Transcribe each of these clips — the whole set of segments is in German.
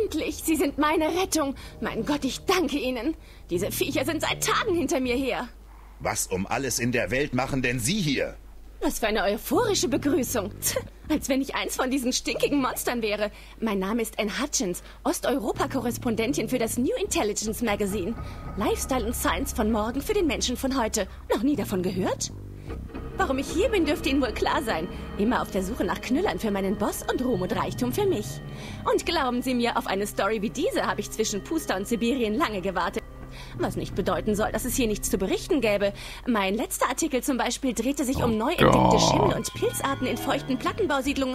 Endlich! Sie sind meine Rettung! Mein Gott, ich danke Ihnen! Diese Viecher sind seit Tagen hinter mir her. Was um alles in der Welt machen denn Sie hier? Was für eine euphorische Begrüßung. Als wenn ich eins von diesen stinkigen Monstern wäre. Mein Name ist Anne Hutchins, Osteuropa-Korrespondentin für das New Intelligence Magazine. Lifestyle und Science von morgen für den Menschen von heute. Noch nie davon gehört? Warum ich hier bin, dürfte Ihnen wohl klar sein. Immer auf der Suche nach Knüllern für meinen Boss und Ruhm und Reichtum für mich. Und glauben Sie mir, auf eine Story wie diese habe ich zwischen Puster und Sibirien lange gewartet. Was nicht bedeuten soll, dass es hier nichts zu berichten gäbe. Mein letzter Artikel zum Beispiel drehte sich um neu entdeckte Schimmel- und Pilzarten in feuchten Plattenbausiedlungen.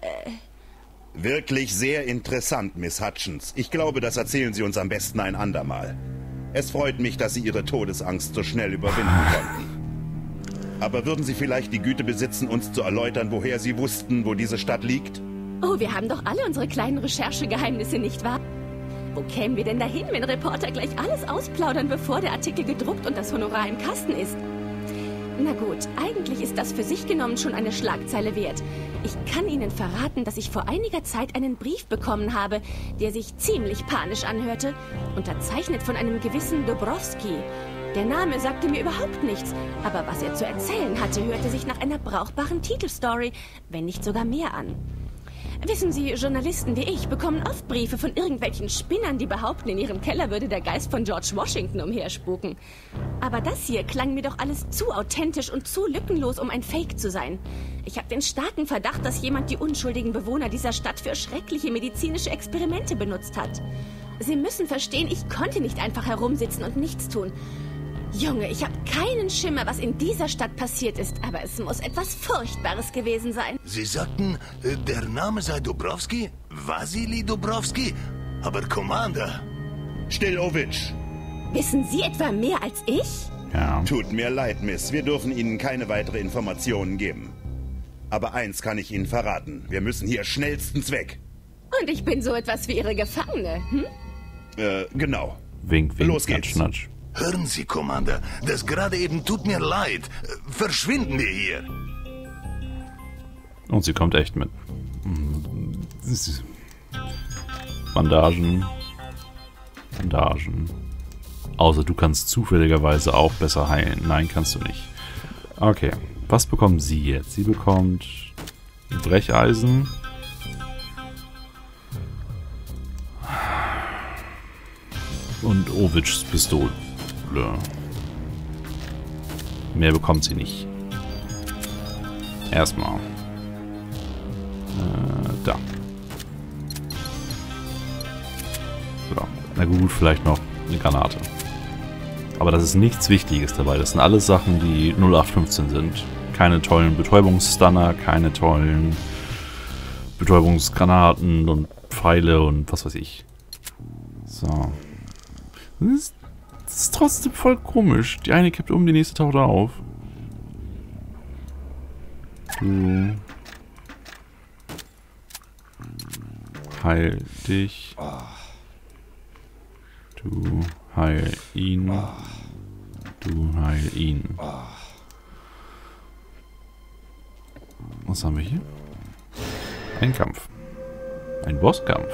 Wirklich sehr interessant, Miss Hutchins. Ich glaube, das erzählen Sie uns am besten ein andermal. Es freut mich, dass Sie Ihre Todesangst so schnell überwinden konnten. Aber würden Sie vielleicht die Güte besitzen, uns zu erläutern, woher Sie wussten, wo diese Stadt liegt? Oh, wir haben doch alle unsere kleinen Recherchegeheimnisse, nicht wahr? Wo kämen wir denn dahin, wenn Reporter gleich alles ausplaudern, bevor der Artikel gedruckt und das Honorar im Kasten ist? Na gut, eigentlich ist das für sich genommen schon eine Schlagzeile wert. Ich kann Ihnen verraten, dass ich vor einiger Zeit einen Brief bekommen habe, der sich ziemlich panisch anhörte, unterzeichnet von einem gewissen Dobrowski. Der Name sagte mir überhaupt nichts, aber was er zu erzählen hatte, hörte sich nach einer brauchbaren Titelstory, wenn nicht sogar mehr an. Wissen Sie, Journalisten wie ich bekommen oft Briefe von irgendwelchen Spinnern, die behaupten, in ihrem Keller würde der Geist von George Washington umherspuken. Aber das hier klang mir doch alles zu authentisch und zu lückenlos, um ein Fake zu sein. Ich habe den starken Verdacht, dass jemand die unschuldigen Bewohner dieser Stadt für schreckliche medizinische Experimente benutzt hat. Sie müssen verstehen, ich konnte nicht einfach herumsitzen und nichts tun. Junge, ich habe keinen Schimmer, was in dieser Stadt passiert ist, aber es muss etwas Furchtbares gewesen sein. Sie sagten, der Name sei Dobrowski? Wasili Dobrowski? Aber Commander... Stilowitsch! Wissen Sie etwa mehr als ich? Ja. Tut mir leid, Miss. Wir dürfen Ihnen keine weitere Informationen geben. Aber eins kann ich Ihnen verraten. Wir müssen hier schnellstens weg. Und ich bin so etwas wie Ihre Gefangene, hm? Genau. Wink, wink, Los geht's. Natsch, natsch. Hören Sie, Commander, das gerade eben tut mir leid. Verschwinden wir hier. Und sie kommt echt mit. Bandagen. Bandagen. Außer du kannst zufälligerweise auch besser heilen. Nein, kannst du nicht. Okay. Was bekommt sie jetzt? Sie bekommt ein Brecheisen. Und Ovitschs Pistole. Mehr bekommt sie nicht. Erstmal. Da. So. Na gut, vielleicht noch eine Granate. Aber das ist nichts Wichtiges dabei. Das sind alles Sachen, die 0815 sind. Keine tollen Betäubungsstunner, keine tollen Betäubungsgranaten und Pfeile und was weiß ich. So. Das ist trotzdem voll komisch. Die eine kippt um, die nächste taucht auf. Du. Heil dich. Du heil ihn. Du heil ihn. Was haben wir hier? Ein Kampf. Ein Bosskampf.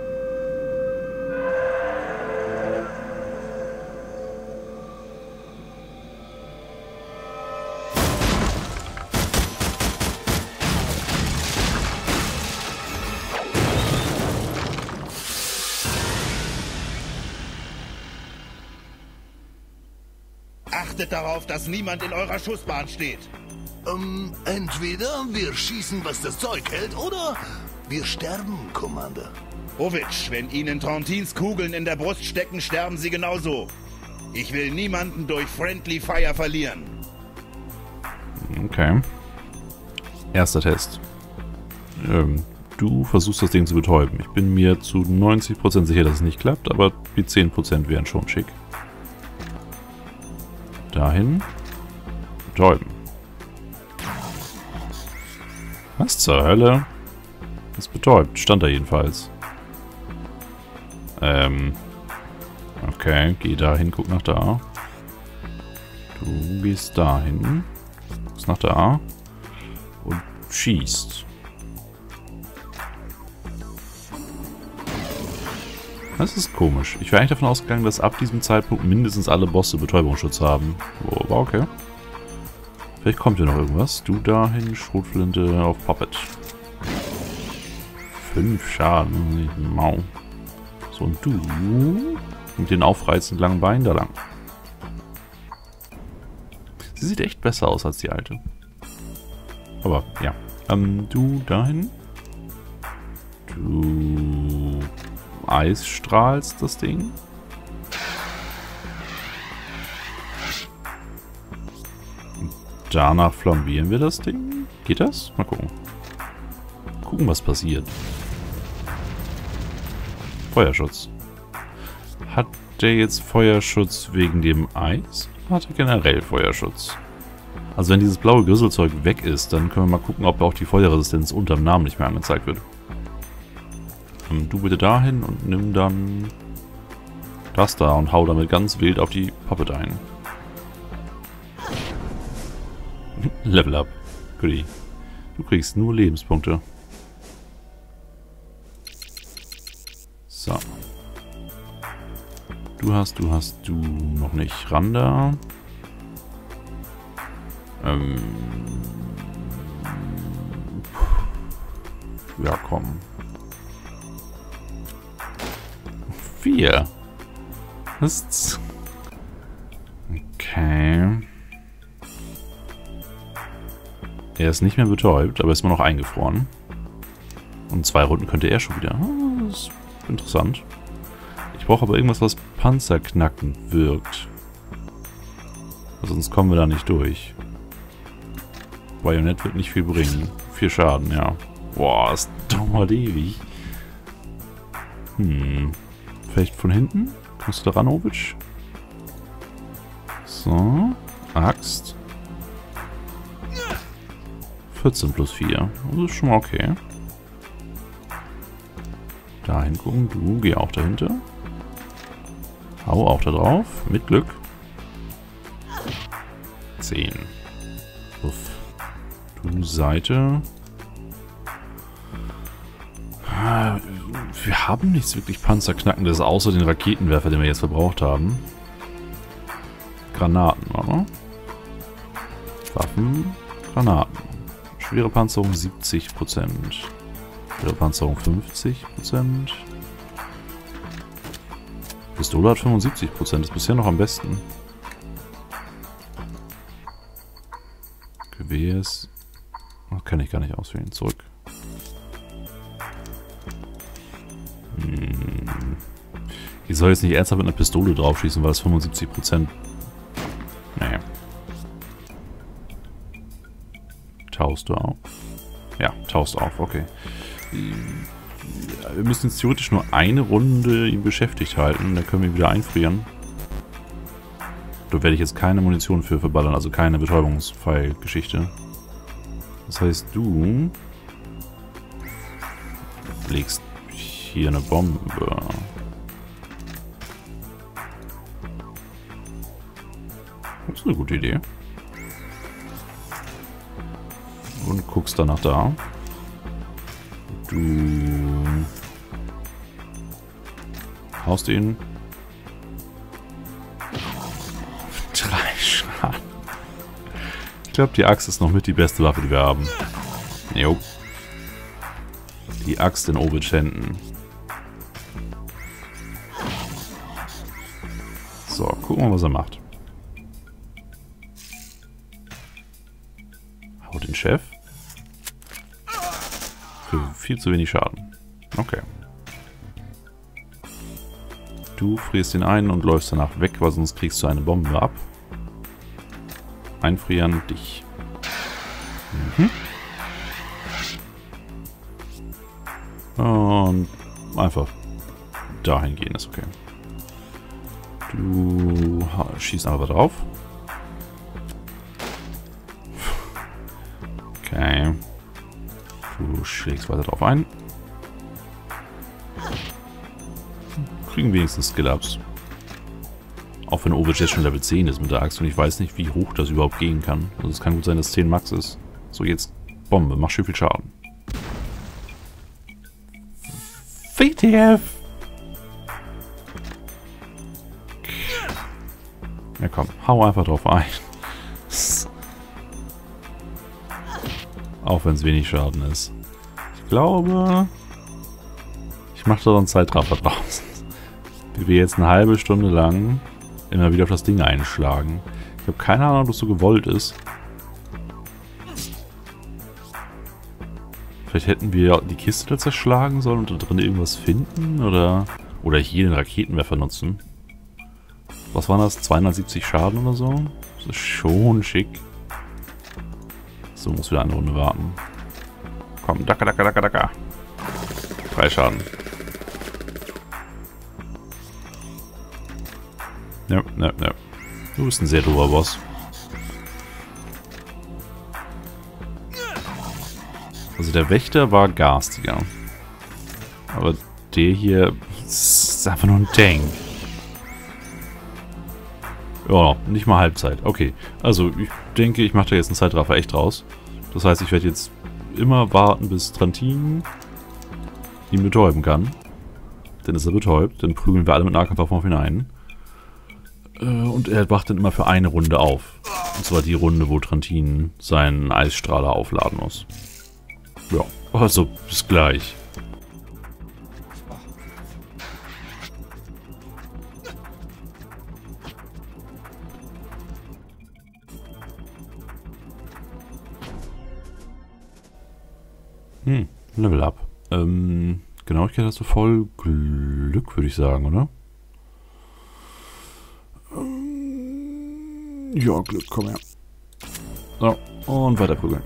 Achtet darauf, dass niemand in eurer Schussbahn steht. Entweder wir schießen, was das Zeug hält, oder wir sterben, Commander. Ovitsch, wenn Ihnen Trentins Kugeln in der Brust stecken, sterben Sie genauso. Ich will niemanden durch Friendly Fire verlieren. Okay. Erster Test. Du versuchst das Ding zu betäuben. Ich bin mir zu 90% sicher, dass es nicht klappt, aber die 10% wären schon schick. Dahin. Betäuben. Was zur Hölle? Das betäubt. Stand da jedenfalls. Okay, geh dahin, guck nach da. Du gehst dahin. Guckst nach da. Und schießt. Das ist komisch. Ich wäre eigentlich davon ausgegangen, dass ab diesem Zeitpunkt mindestens alle Bosse Betäubungsschutz haben. Oh, aber okay. Vielleicht kommt hier noch irgendwas. Du dahin, Schrotflinte auf Puppet. 5 Schaden. Mau. So, und du mit den aufreizend langen Beinen da lang. Sie sieht echt besser aus als die alte. Aber, ja. Du dahin. Du Eisstrahlst das Ding. Und danach flambieren wir das Ding. Geht das? Mal gucken. Gucken, was passiert. Feuerschutz. Hat der jetzt Feuerschutz wegen dem Eis? Hat er generell Feuerschutz? Also wenn dieses blaue Grüsselzeug weg ist, dann können wir mal gucken, ob auch die Feuerresistenz unterm Namen nicht mehr angezeigt wird. Du bitte dahin und nimm dann das da und hau damit ganz wild auf die Puppet ein. Level up. Goodie. Du kriegst nur Lebenspunkte. So. Du hast noch nicht. Randa. Ja, komm. 4. Was? Okay. Er ist nicht mehr betäubt, aber ist immer noch eingefroren. Und 2 Runden könnte er schon wieder. Das ist interessant. Ich brauche aber irgendwas, was panzerknackend wirkt. Sonst kommen wir da nicht durch. Bajonett wird nicht viel bringen. 4 Schaden, ja. Boah, das dauert ewig. Vielleicht von hinten? Kommst du da ran, Ovic? So. Axt. 14 plus 4. Das ist schon mal okay. Dahin gucken. Du, geh auch dahinter. Hau auch da drauf. Mit Glück. 10. Uff. Du Seite. Wir haben nichts wirklich Panzerknackendes, außer den Raketenwerfer, den wir jetzt verbraucht haben. Granaten, oder? Waffen, Granaten. Schwere Panzerung 70%. Schwere Panzerung 50%. Pistole hat 75%, ist bisher noch am besten. Gewehr ist... kann ich gar nicht auswählen. Zurück. Ich soll jetzt nicht ernsthaft mit einer Pistole draufschießen, weil das 75%... Nee. Taust du auf? Ja, taust auf, okay. Wir müssen jetzt theoretisch nur eine Runde ihn beschäftigt halten, dann können wir ihn wieder einfrieren. Da werde ich jetzt keine Munition für verballern, also keine Betäubungspfeil-Geschichte. Das heißt, du legst hier eine Bombe. Das ist eine gute Idee. Und guckst danach da. Du haust ihn. 3 Schaden. Ich glaube, die Axt ist noch mit die beste Waffe, die wir haben. Jo. Die Axt in Ovids Händen. So, gucken wir mal, was er macht. Haut den Chef. Für viel zu wenig Schaden. Okay. Du frierst ihn ein und läufst danach weg, weil sonst kriegst du eine Bombe ab. Einfrieren, dich. Und einfach dahin gehen, ist okay. Du schießt einfach drauf. Okay. Du schlägst weiter drauf ein. Kriegen wenigstens Skill-Ups. Auch wenn Ovic jetzt schon Level 10 ist mit der Axt und ich weiß nicht, wie hoch das überhaupt gehen kann. Also es kann gut sein, dass 10 Max ist. So, jetzt Bombe. Mach schön viel Schaden. WTF! Ja komm, hau einfach drauf ein. Auch wenn es wenig Schaden ist. Ich glaube, ich mache da so einen Zeitraffer draus. Wie wir jetzt eine halbe Stunde lang immer wieder auf das Ding einschlagen. Ich habe keine Ahnung, ob das so gewollt ist. Vielleicht hätten wir die Kiste da zerschlagen sollen und da drin irgendwas finden. Oder hier den Raketenwerfer nutzen. Was waren das? 270 Schaden oder so? Das ist schon schick. So, muss wieder eine Runde warten. Komm, dacka, dacka, dacka, dacka. 3 Schaden. Ne. Du bist ein sehr dober Boss. Also der Wächter war garstiger. Aber der hier ist einfach nur ein Tank. Ja, nicht mal Halbzeit. Okay, also ich denke, ich mache da jetzt einen Zeitraffer echt raus. Das heißt, ich werde jetzt immer warten, bis Trantin ihn betäuben kann. Dann ist er betäubt. Dann prügeln wir alle mit Nahkampfwaffen auf ihn ein. Und er wacht dann immer für eine Runde auf. Und zwar die Runde, wo Trantin seinen Eisstrahler aufladen muss. Ja, also bis gleich. Level up. Genauigkeit hast du voll Glück, würde ich sagen, oder? Ja, Glück, komm her. So, und weiter prügeln.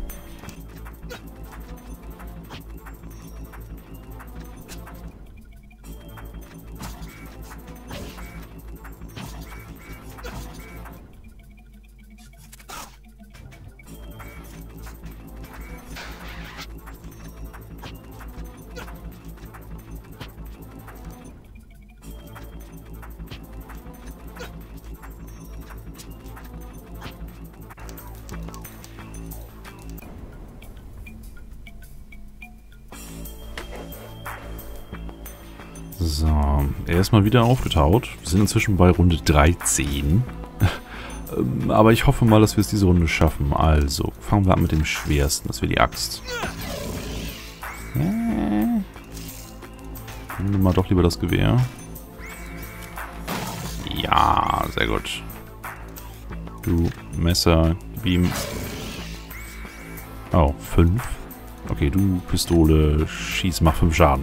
So, er ist mal wieder aufgetaut. Wir sind inzwischen bei Runde 13. Aber ich hoffe mal, dass wir es diese Runde schaffen. Also, fangen wir an mit dem Schwersten. Das wäre die Axt. Nehmen wir mal doch lieber das Gewehr. Ja, sehr gut. Du Messer, Beam. Oh, 5. Okay, du Pistole, schieß, mach 5 Schaden.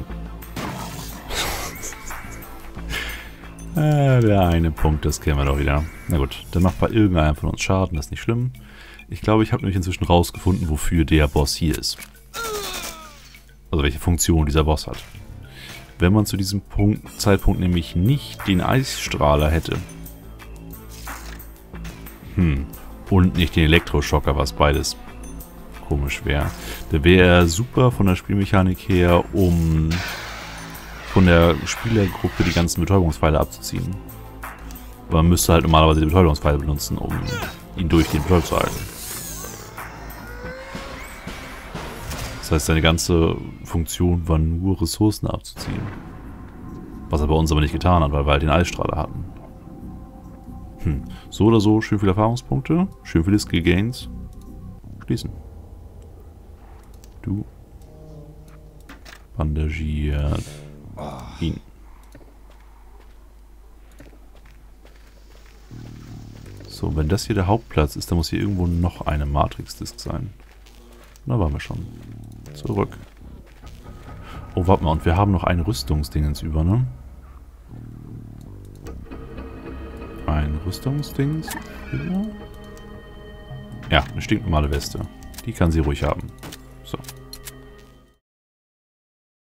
Der eine Punkt, das kennen wir doch wieder. Na gut, dann macht bei irgendeinem von uns Schaden, das ist nicht schlimm. Ich glaube, ich habe nämlich inzwischen rausgefunden, wofür der Boss hier ist. Also welche Funktion dieser Boss hat. Wenn man zu diesem Zeitpunkt nämlich nicht den Eisstrahler hätte. Und nicht den Elektroschocker, was beides komisch wäre. Da wäre er super von der Spielmechanik her, um von der Spielergruppe die ganzen Betäubungspfeile abzuziehen. Aber man müsste halt normalerweise die Betäubungspfeile benutzen, um ihn durchgehend betäubt zu halten. Das heißt, seine ganze Funktion war nur Ressourcen abzuziehen. Was er bei uns aber nicht getan hat, weil wir halt den Eisstrahler hatten. So oder so, schön viele Erfahrungspunkte, schön viele Skill Gains. Schließen. Du bandagiert ihn. So, wenn das hier der Hauptplatz ist, dann muss hier irgendwo noch eine Matrix-Disk sein. Da waren wir schon. Zurück. Oh, warte mal, und wir haben noch ein Rüstungsdingens über, ne? Ein Rüstungsdings? Ja, eine stinknormale Weste. Die kann sie ruhig haben.